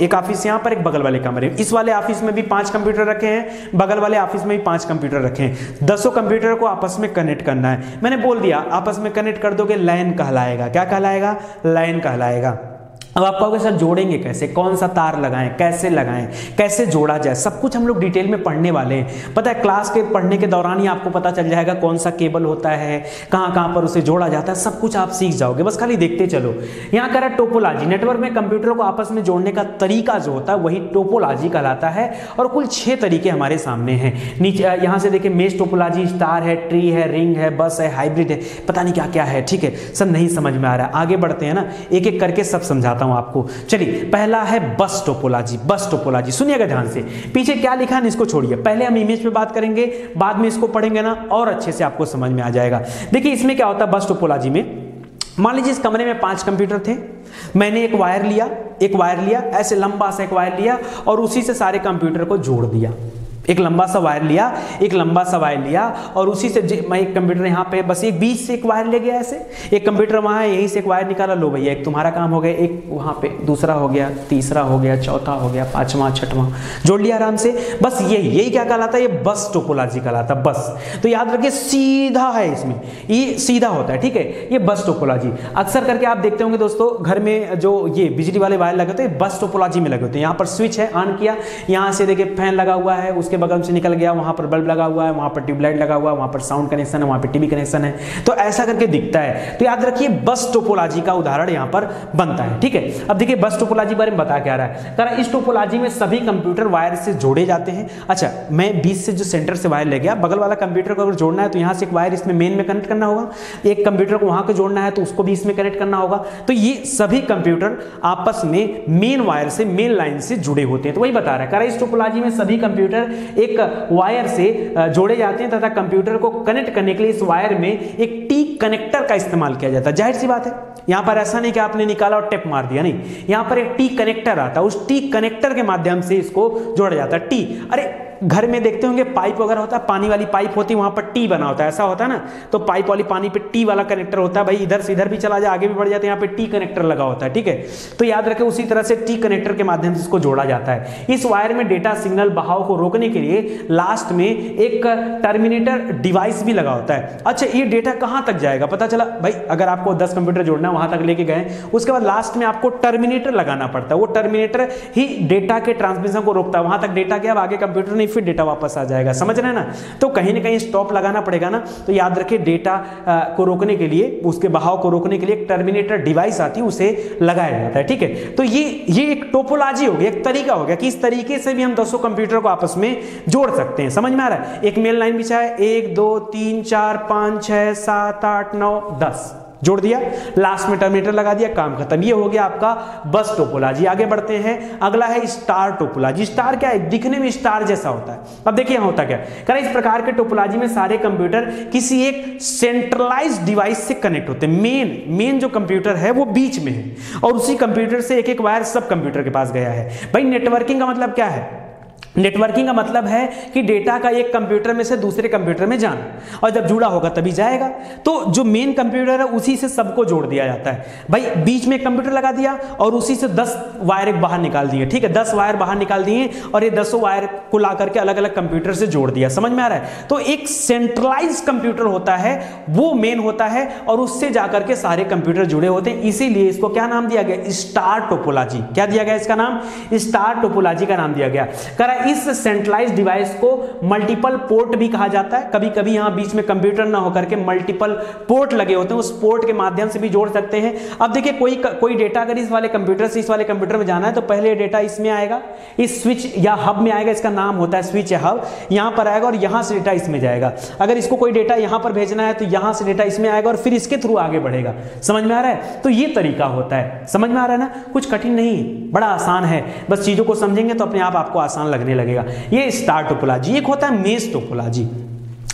यहाँ पर एक बगल वाले कमरे, इस वाले ऑफिस में भी पांच कंप्यूटर रखे हैं, बगल वाले ऑफिस में भी पांच कंप्यूटर रखे हैं। दसों कंप्यूटर को आपस में कनेक्ट करना है। मैंने बोल दिया आपस में कनेक्ट कर दोगे लैन कहलाएगा। क्या कहलाएगा? लैन कहलाएगा। अब आप कहोगे सर जोड़ेंगे कैसे, कौन सा तार लगाएं, कैसे लगाएं, कैसे जोड़ा जाए, सब कुछ हम लोग डिटेल में पढ़ने वाले हैं। पता है क्लास के पढ़ने के दौरान ही आपको पता चल जाएगा कौन सा केबल होता है, कहां कहां पर उसे जोड़ा जाता है, सब कुछ आप सीख जाओगे, बस खाली देखते चलो। यहाँ कह रहा है टोपोलॉजी, नेटवर्क में कंप्यूटर को आपस में जोड़ने का तरीका जो होता है वही टोपोलॉजी कहलाता है। और कुल छह तरीके हमारे सामने हैं। नीचे यहाँ से देखिए मेश टोपोलॉजी, स्टार है, ट्री है, रिंग है, बस है, हाइब्रिड है, पता नहीं क्या क्या है। ठीक है, सब नहीं समझ में आ रहा है, आगे बढ़ते हैं ना, एक एक करके सब समझाता हूं आपको। चलिए पहला है बस टोपोलॉजी। बस टोपोलॉजी सुनिएगा ध्यान से, पीछे क्या लिखा है इसको छोड़िए, पहले हम इमेज पे बात करेंगे, बाद में इसको पढ़ेंगे ना और अच्छे से आपको समझ में आ जाएगा। देखिए इसमें क्या होता है बस टोपोलॉजी में, मान लीजिए इस कमरे में पांच कंप्यूटर थे, मैंने एक वायर लिया, एक वायर लिया ऐसे लंबा सा एक वायर लिया और उसी से सारे कंप्यूटर को जोड़ दिया। एक लंबा सा वायर लिया, एक लंबा सा वायर लिया और उसी से मैं एक कंप्यूटर यहाँ पे बस एक बीच से एक वायर ले गया, ऐसे एक कंप्यूटर वहाँ है, यहीं से एक वायर निकाला, लो भैया एक तुम्हारा काम हो गया, एक वहाँ पे दूसरा हो गया, तीसरा हो गया, चौथा हो गया, पांचवा, छठवां, जोड़ लिया आराम से। बस यही यही क्या कहलाता है, ये बस टोपोलॉजी कहलाता है। बस तो याद रखिए सीधा है, इसमें ये सीधा होता है। ठीक है, ये बस टोपोलॉजी अक्सर करके आप देखते होंगे दोस्तों, घर में जो ये बिजली वाले वायर लगे होते हैं बस टोपोलॉजी में लगे होते हैं। यहाँ पर स्विच है, ऑन किया, यहाँ से देखिए फैन लगा हुआ है, उसके बगल से निकल गया, वहां पर बल्ब लगा हुआ है, वहां पर ट्यूबलाइट लगा हुआ है, वहां पर साउंड कनेक्शन है, वहां पर टीवी कनेक्शन है, तो ऐसा करके दिखता है। तो याद रखिए बस टोपोलॉजी का उदाहरण यहां पर बनता है। ठीक है, अब देखिए बस टोपोलॉजी बारे में बता क्या रहा है, कह रहा है इस टोपोलॉजी में सभी कंप्यूटर वायर से जोड़े जाते हैं। अच्छा, मैं बीच से जो सेंटर से वायर ले गया, बगल वाला कंप्यूटर को अगर जोड़ना है तो यहां से एक वायर इसमें मेन में कनेक्ट करना होगा, एक कंप्यूटर को वहां को जोड़ना है तो उसको भी इसमें कनेक्ट करना होगा। तो ये सभी कंप्यूटर आपस में मेन वायर से, मेन लाइन से जुड़े होते हैं। तो वही बता रहा है, कह रहा है इस टोपोलॉजी में सभी कंप्यूटर एक वायर से जोड़े जाते हैं तथा कंप्यूटर को कनेक्ट करने के लिए इस वायर में एक टी कनेक्टर का इस्तेमाल किया जाता है। जाहिर सी बात है, यहां पर ऐसा नहीं कि आपने निकाला और टेप मार दिया, नहीं, यहां पर एक टी कनेक्टर आता है, उस टी कनेक्टर के माध्यम से इसको जोड़ा जाता है। टी, अरे घर में देखते होंगे पाइप वगैरह होता है, पानी वाली पाइप होती है, वहां पर टी बना होता है, ऐसा होता है ना, तो पाइप वाली पानी पे टी वाला कनेक्टर होता है, भाई इधर से इधर भी चला जाए, आगे भी बढ़ जाते हैं, यहाँ पे टी कनेक्टर लगा होता है। ठीक है, तो याद रखें उसी तरह से टी कनेक्टर के माध्यम से इसको जोड़ा जाता है। इस वायर में डेटा सिग्नल बहाव को रोकने के लिए लास्ट में एक टर्मिनेटर डिवाइस भी लगा होता है। अच्छा, ये डेटा कहां तक जाएगा, पता चला भाई अगर आपको दस कंप्यूटर जोड़ना है वहां तक लेके गए, उसके बाद लास्ट में आपको टर्मिनेटर लगाना पड़ता है, वो टर्मिनेटर ही डेटा के ट्रांसमिशन को रोकता है, वहां तक डेटा गया, अब आगे कंप्यूटर नहीं, फिर डेटा वापस आ जाएगा, समझ रहे हैं ना। तो कहीं ना कहीं स्टॉप लगाना पड़ेगा ना, तो याद रखिए डेटा को रोकने के लिए, उसके बहाव को रोकने के लिए एक टर्मिनेटर डिवाइस आती है, उसे लगाया जाता है। ठीक है, तो ये ये एक टोपोलॉजी हो गया, एक तरीका हो गया कि इस तरीके से भी हम दसों कंप्यूटर को आपस में जोड़ सकते हैं। समझ में आ रहा है, एक मेल लाइन बिछा है, एक दो तीन चार पांच छह सात आठ नौ दस, जोड़ दिया, लास्ट में टर्मिनेटर लगा दिया, काम खत्म। ये हो गया आपका बस टोपोलॉजी। आगे बढ़ते हैं, अगला है स्टार टोपोलॉजी। स्टार क्या है, दिखने में स्टार जैसा होता है। अब देखिए यहां होता क्या है, इस प्रकार के टोपोलॉजी में सारे कंप्यूटर किसी एक सेंट्रलाइज्ड डिवाइस से कनेक्ट होते हैं। मेन मेन जो कंप्यूटर है वो बीच में है और उसी कंप्यूटर से एक एक वायर सब कंप्यूटर के पास गया है। भाई नेटवर्किंग का मतलब क्या है, नेटवर्किंग का मतलब है कि डेटा का एक कंप्यूटर में से दूसरे कंप्यूटर में जाना, और जब जुड़ा होगा तभी जाएगा। तो जो मेन कंप्यूटर है उसी से सबको जोड़ दिया जाता है। भाई बीच में एक कंप्यूटर लगा दिया और उसी से दस वायर एक बाहर निकाल दिए। ठीक है, दस वायर बाहर निकाल दिए और ये दसों वायर को ला करके अलग अलग कंप्यूटर से जोड़ दिया। समझ में आ रहा है, तो एक सेंट्रलाइज कंप्यूटर होता है, वो मेन होता है और उससे जाकर के सारे कंप्यूटर जुड़े होते हैं। इसीलिए इसको क्या नाम दिया गया, स्टार टोपोलॉजी। क्या दिया गया इसका नाम, स्टार टोपोलॉजी का नाम दिया गया। करा इस सेंट्रलाइज्ड डिवाइस को मल्टीपल पोर्ट भी कहा जाता है। कभी कभी यहां बीच में कंप्यूटर ना होकर के मल्टीपल पोर्ट लगे होते हैं, उस पोर्ट के माध्यम से भी जोड़ सकते हैं। अब देखिए कोई कोई डेटा अगर इस वाले कंप्यूटर से इस वाले कंप्यूटर में जाना है तो पहले डेटा इसमें आएगा, इस स्विच या हब में आएगा, इसका नाम होता है स्विच या हब, यहां पर आएगा और यहां से डेटा इसमें जाएगा। अगर इसको कोई डेटा यहां पर भेजना है तो यहां से डेटा इसमें आएगा और फिर इसके थ्रू आगे बढ़ेगा। समझ में आ रहा है, तो ये तरीका होता है। समझ में आ रहा है ना, कुछ कठिन नहीं, बड़ा आसान है, बस चीजों को समझेंगे तो अपने आप आपको आसान लगने लगेगा। ये स्टार टोपोलॉजी। एक होता है मेश टोपोलॉजी।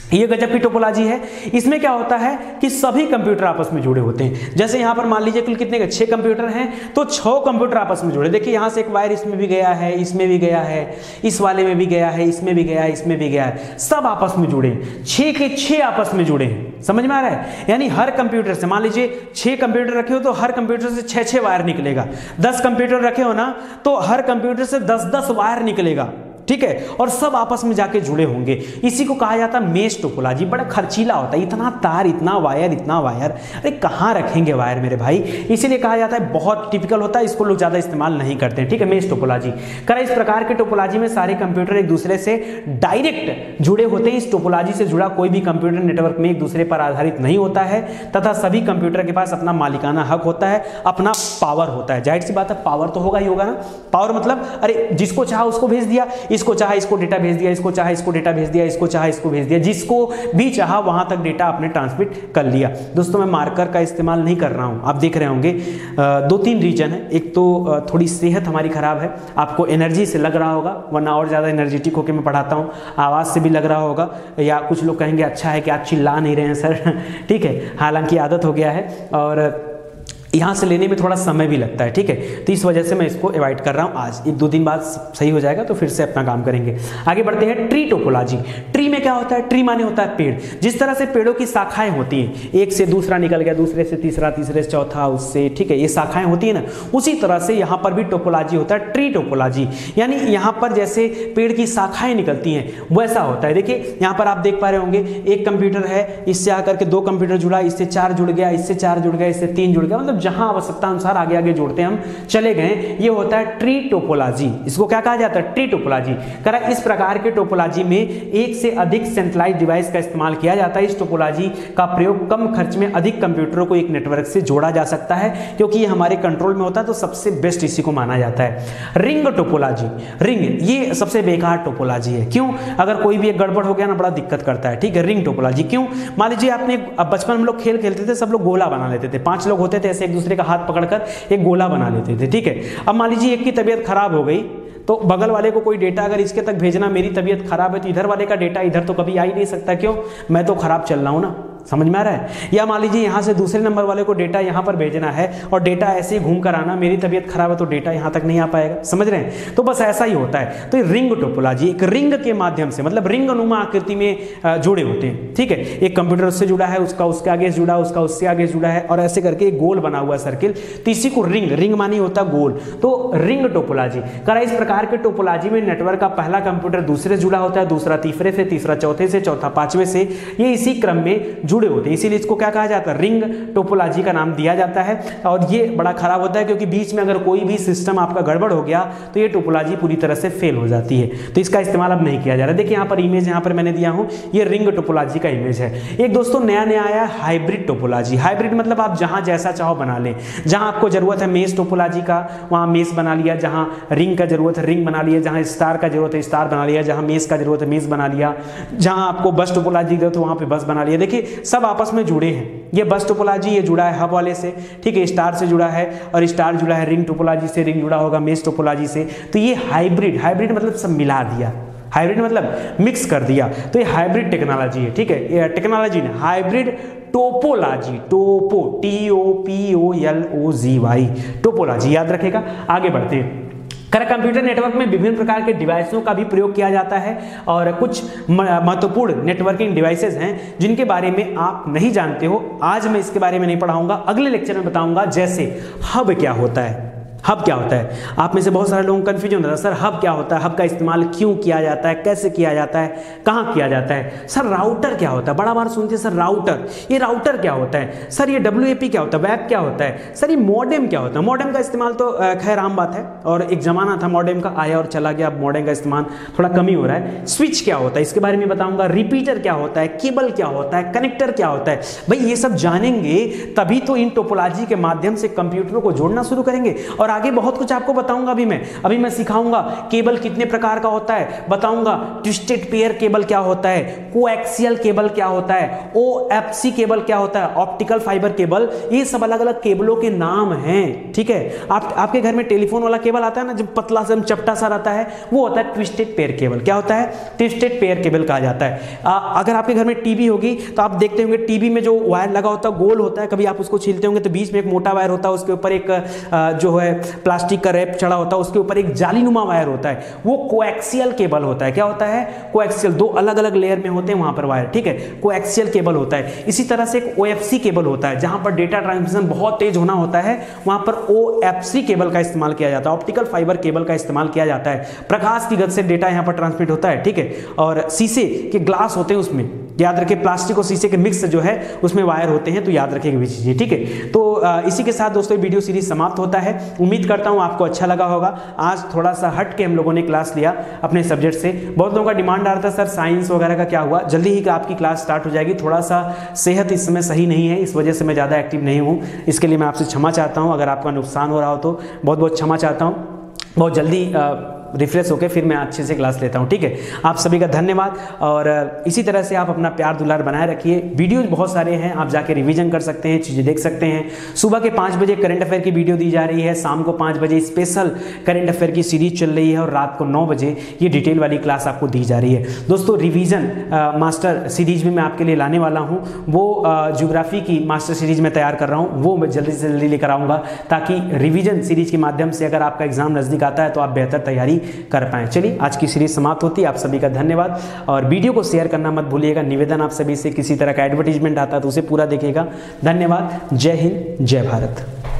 ये गजब की टोपोलॉजी है। इसमें क्या होता है कि सभी कंप्यूटर आपस में जुड़े होते हैं। जैसे यहां पर मान लीजिए कुल कितने का छह कंप्यूटर हैं, तो छह कंप्यूटर आपस में जुड़े। देखिए यहां से एक वायर इसमें भी गया है, इसमें भी गया है, इस वाले में भी गया है, इसमें भी गया है, इसमें भी गया है, सब आपस में जुड़े, छह के छह आपस में जुड़े हैं। समझ में आ रहा है? यानी हर कंप्यूटर से मान लीजिए छह कंप्यूटर रखे हो तो हर कंप्यूटर से छह छह वायर निकलेगा। दस कंप्यूटर रखे हो ना तो हर कंप्यूटर से दस दस वायर निकलेगा, ठीक है, और सब आपस में जाके जुड़े होंगे। इसी को कहा जाता है मेश टोपोलॉजी। बड़ा खर्चीला होता है, इतना तार, इतना वायर, इतना वायर, अरे कहाँ रखेंगे वायर मेरे भाई, इसीलिए कहा जाता है बहुत टिपिकल होता है, इसको लोग ज्यादा इस्तेमाल नहीं करते हैं, ठीक है। मेश टोपोलॉजी करा इस प्रकार के टोपोलॉजी में सारे कंप्यूटर एक दूसरे से डायरेक्ट जुड़े होते हैं। इस टोपोलॉजी से जुड़ा कोई भी कंप्यूटर नेटवर्क में एक दूसरे पर आधारित नहीं होता है तथा सभी कंप्यूटर के पास अपना मालिकाना हक होता है, अपना पावर होता है। जाहिर सी बात है पावर तो होगा ही होगा ना। पावर मतलब अरे जिसको चाहा उसको भेज दिया, इसको चाहा इसको डेटा भेज दिया, इसको चाहा इसको डेटा भेज दिया, इसको चाहा इसको भेज दिया, जिसको भी चाहा वहां तक डेटा आपने ट्रांसमिट कर लिया। दोस्तों मैं मार्कर का इस्तेमाल नहीं कर रहा हूं, आप देख रहे होंगे दो तीन रीजन है। एक तो थोड़ी सेहत हमारी खराब है, आपको एनर्जी से लग रहा होगा, वरना और ज्यादा एनर्जेटिक होकर मैं पढ़ाता हूं, आवाज से भी लग रहा होगा, या कुछ लोग कहेंगे अच्छा है कि आप चिल्ला नहीं रहे हैं सर, ठीक है, हालांकि आदत हो गया है और यहाँ से लेने में थोड़ा समय भी लगता है, ठीक है, तो इस वजह से मैं इसको अवॉइड कर रहा हूँ। आज एक दो दिन बाद सही हो जाएगा तो फिर से अपना काम करेंगे। आगे बढ़ते हैं ट्री टोपोलॉजी। ट्री में क्या होता है? ट्री माने होता है पेड़। जिस तरह से पेड़ों की शाखाएं होती हैं, एक से दूसरा निकल गया, दूसरे से तीसरा, तीसरे से चौथा, उससे, ठीक है, ये शाखाएं होती है ना, उसी तरह से यहाँ पर भी टोपोलॉजी होता है, ट्री टोपोलॉजी। यानी यहाँ पर जैसे पेड़ की शाखाएं निकलती हैं वैसा होता है। देखिए यहाँ पर आप देख पा रहे होंगे, एक कंप्यूटर है, इससे आकर के दो कंप्यूटर जुड़ा, इससे चार जुड़ गया, इससे चार जुड़ गया, इससे तीन जुड़ गया, मतलब जहां आवश्यकता अनुसार आगे आगे जोड़ते हम चले गए, ये होता है ट्री टोपोलॉजी। इसको क्या कहा जाता है? Tree topology. करा इस प्रकार के टोपोलॉजी में एक से अधिक सेंट्रलाइज्ड डिवाइस का इस्तेमाल किया जाता है। इस टोपोलॉजी का प्रयोग कम खर्च में अधिक कंप्यूटरों को एक नेटवर्क से जोड़ा जा सकता है, क्योंकि ये हमारे कंट्रोल में होता है, तो सबसे बेस्ट इसी को माना जाता है। रिंग टोपोलॉजी, रिंग ये सबसे बेकार टोपोलॉजी है। क्यों? अगर कोई भी एक गड़बड़ हो गया ना, बड़ा दिक्कत करता है, ठीक है। रिंग टोपोलॉजी क्यों? मान लीजिए आपने बचपन में लोग खेल खेलते थे, सब लोग गोला बना लेते थे, पांच लोग होते थे, ऐसे एक दूसरे का हाथ पकड़कर एक गोला बना लेते थे, ठीक है। अब मान लीजिए एक की तबीयत खराब हो गई, तो बगल वाले को कोई डेटा अगर इसके तक भेजना, मेरी तबीयत खराब है, तो इधर वाले का डेटा इधर तो कभी आ ही नहीं सकता। क्यों? मैं तो खराब चल रहा हूं ना, समझ में आ रहा है? या मान लीजिए यहाँ से दूसरे नंबर वाले को डेटा यहाँ पर भेजना है और डेटा ऐसे ही घूम कर आना, मेरी तबीयत खराब है तो डेटा यहाँ तक नहीं आ पाएगा, समझ रहे हैं? तो बस ऐसा ही होता है। तो रिंग टोपोलॉजी एक रिंग के माध्यम से, मतलब रिंग अनुमा आकृति में जुड़े होते हैं, ठीक है। एक कंप्यूटर उससे जुड़ा है, उसका उसके आगे जुड़ा, उसका उससे आगे जुड़ा है, और ऐसे करके एक गोल बना हुआ सर्किल, तो इसी को रिंग, रिंग मानी होता गोल, तो रिंग टोपोलॉजी। करा इस प्रकार के टोपोलॉजी में नेटवर्क का पहला कंप्यूटर दूसरे से जुड़ा होता है, दूसरा तीसरे से, तीसरा चौथे से, चौथा पांचवें से, ये इसी क्रम में जुड़े होते हैं, इसीलिए क्या कहा जाता है? रिंग टोपोलॉजी का नाम दिया जाता है। और ये बड़ा खराब होता है, क्योंकि बीच में अगर कोई भी सिस्टम आपका गड़बड़ हो गया तो ये टोपोलॉजी पूरी तरह से फेल हो जाती है, तो इसका इस्तेमाल अब नहीं किया जा रहा। देखिए यहाँ पर इमेज यहाँ पर मैंने दिया हूँ, ये रिंग टोपोलॉजी का इमेज है। एक दोस्तों नया नया आया हाइब्रिड टोपोलॉजी। हाइब्रिड मतलब आप जहां जैसा चाहो बना लें, जहां आपको जरूरत है मेश टोपोलॉजी का वहां मेश बना लिया, जहां रिंग का जरूरत है रिंग बना लिया, जहां स्टार का जरूरत है स्टार बना लिया, जहां मेश का जरूरत है मेश बना लिया, जहां आपको बस टोपोलॉजी जरूरत है वहां पे बस बना लिया। देखिए सब आपस में जुड़े हैं। ये बस टोपोलॉजी ये जुड़ा है हब वाले से, ठीक है, स्टार से जुड़ा है, और स्टार जुड़ा है रिंग टोपोलॉजी से, रिंग जुड़ा होगा मेश टोपोलॉजी से। तो ये हाइब्रिड, हाइब्रिड मतलब सब मिला दिया, हाइब्रिड मतलब मिक्स कर दिया, तो ये हाइब्रिड टेक्नोलॉजी है, ठीक है। ये टेक्नोलॉजी ने hybrid topology, topo T O P O L O G Y, topology याद रखेगा। आगे बढ़ते हैं। कंप्यूटर नेटवर्क में विभिन्न प्रकार के डिवाइसों का भी प्रयोग किया जाता है, और कुछ महत्वपूर्ण नेटवर्किंग डिवाइसेस हैं जिनके बारे में आप नहीं जानते हो। आज मैं इसके बारे में नहीं पढ़ाऊंगा, अगले लेक्चर में बताऊंगा। जैसे हब क्या होता है, हब क्या होता है? आप में से बहुत सारे लोगों को कंफ्यूजन होता है, सर हब क्या होता है, हब का इस्तेमाल क्यों किया जाता है, कैसे किया जाता है, कहाँ किया जाता है? सर राउटर क्या होता है? बड़ा बार सुनते हैं सर राउटर, ये राउटर क्या होता है? सर ये डब्ल्यू ए पी क्या होता है, वेब क्या होता है? सर ये मॉडेम क्या होता है? मॉडेम का इस्तेमाल तो खैर आम बात है, और एक जमाना था मॉडेम का, आया और चला गया, अब मॉडेम का इस्तेमाल थोड़ा कम ही हो रहा है। स्विच क्या होता है, इसके बारे में बताऊंगा। रिपीटर क्या होता है, केबल क्या होता है, कनेक्टर क्या होता है? भाई ये सब जानेंगे तभी तो इन टोपोलॉजी के माध्यम से कंप्यूटरों को जोड़ना शुरू करेंगे। और आगे बहुत कुछ आपको बताऊंगा। अभी मैं अभी मैं सिखाऊंगा केबल कितने प्रकार का होता है, बताऊंगा ट्विस्टेड पेयर केबल क्या होता है, कोएक्सियल केबल क्या होता है, ओएफसी केबल क्या होता है, ऑप्टिकल फाइबर केबल, ये सब अलग अलग केबलों के नाम हैं। ठीक है, आप आपके घर में टेलीफोन वाला केबल आता है ना, जो पतला सा चपटा सा रहता है, वो होता है ट्विस्टेड पेयर केबल। क्या होता है? ट्विस्टेड पेयर केबल कहा जाता है। आ, अगर आपके घर में टीवी होगी तो आप देखते होंगे टीवी में जो वायर लगा होता है गोल होता है, कभी आप उसको छीलते होंगे तो बीच में एक मोटा वायर होता है, उसके ऊपर एक आ, जो है प्लास्टिक का रैप चढ़ा होता है, उसके ऊपर एक जालीनुमा वायर होता है, वो कोएक्सियल केबल होता है। क्या होता है? कोएक्सियल, दो अलग अलग लेयर में होते हैं वहां पर वायर। ठीक है, कोएक्सियल केबल होता है। इसी तरह से एक ओएफसी केबल होता है, जहां पर डेटा ट्रांसमिशन बहुत तेज होना होता है, वहां पर ओएफसी केबल का इस्तेमाल किया जाता है, ऑप्टिकल फाइबर केबल का इस्तेमाल किया जाता है। प्रकाश की गति से डेटा यहां पर ट्रांसमिट होता है। ठीक है, और शीशे के ग्लास होते हैं उसमें, याद रखें, प्लास्टिक और शीशे के मिक्स जो है उसमें वायर होते हैं, तो याद रखेंगे भी चीजें। ठीक है, तो इसी के साथ दोस्तों वीडियो सीरीज समाप्त होता है। उम्मीद करता हूं आपको अच्छा लगा होगा। आज थोड़ा सा हट के हम लोगों ने क्लास लिया अपने सब्जेक्ट से। बहुत लोगों का डिमांड आ रहा था सर साइंस वगैरह का क्या हुआ, जल्दी ही आपकी क्लास स्टार्ट हो जाएगी। थोड़ा सा सेहत इस समय सही नहीं है, इस वजह से मैं ज़्यादा एक्टिव नहीं हूँ, इसके लिए मैं आपसे क्षमा चाहता हूँ। अगर आपका नुकसान हो रहा हो तो बहुत बहुत क्षमा चाहता हूँ। बहुत जल्दी रिफ्रेश होकर फिर मैं अच्छे से क्लास लेता हूँ। ठीक है, आप सभी का धन्यवाद, और इसी तरह से आप अपना प्यार दुलार बनाए रखिए। वीडियोज बहुत सारे हैं, आप जाके रिवीजन कर सकते हैं, चीज़ें देख सकते हैं। सुबह के पाँच बजे करंट अफेयर की वीडियो दी जा रही है, शाम को पाँच बजे स्पेशल करंट अफेयर की सीरीज चल रही है, और रात को नौ बजे ये डिटेल वाली क्लास आपको दी जा रही है। दोस्तों रिवीजन मास्टर सीरीज भी मैं आपके लिए लाने वाला हूँ, वो ज्योग्राफी की मास्टर सीरीज में तैयार कर रहा हूँ, वो मैं जल्दी से जल्दी लेकर आऊँगा, ताकि रिवीजन सीरीज के माध्यम से अगर आपका एग्जाम नज़दीक आता है तो आप बेहतर तैयारी कर पाएँ। चलिए आज की सीरीज समाप्त होती है। आप सभी का धन्यवाद, और वीडियो को शेयर करना मत भूलिएगा। निवेदन आप सभी से, किसी तरह का एडवर्टीजमेंट आता है तो उसे पूरा देखिएगा। धन्यवाद। जय हिंद, जय भारत।